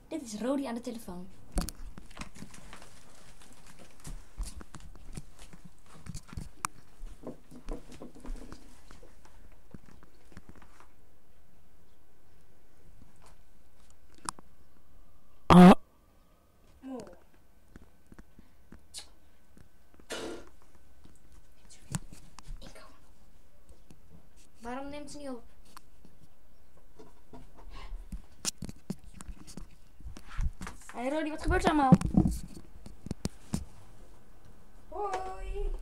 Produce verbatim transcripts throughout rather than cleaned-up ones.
Dit is Rodi aan de telefoon. Ah. Oh. Waarom neemt ze niet op? Hé hey Rodi, wat gebeurt er allemaal? Hoi.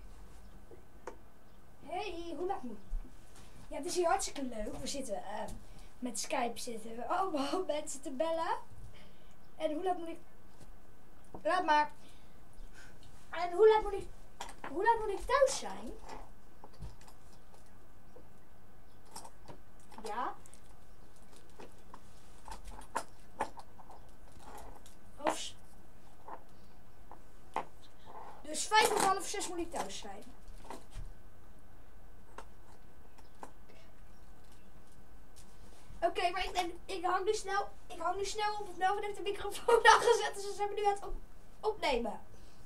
Hey, hoe laat moet? Ja, het is hier hartstikke leuk. We zitten uh, met Skype zitten we allemaal mensen te bellen. En hoe laat moet ik... Laat maar. En hoe laat moet ik... Hoe laat moet ik thuis zijn? Ja. Of... Dus vijf of half zes moet ik thuis zijn. Oké, okay, maar ik, denk, ik hang nu snel, ik hang nu snel op. Melvin heeft de microfoon aangezet, dus ze zijn nu aan het op, opnemen.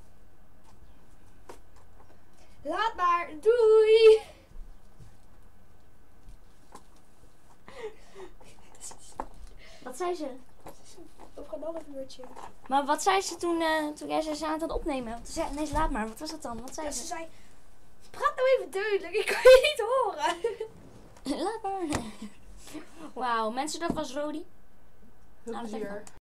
Laat maar, doei! Wat zei ze? Nog een half uurtje. Maar wat zei ze toen, uh, toen jij zei ze aan het opnemen? Toen zei, nee, laat maar. Wat was dat dan? Wat zei Ja, ze? ze zei, praat nou even duidelijk, ik kan je niet horen. Laat maar. Wauw, mensen, dat was Rodi. Heel plezier.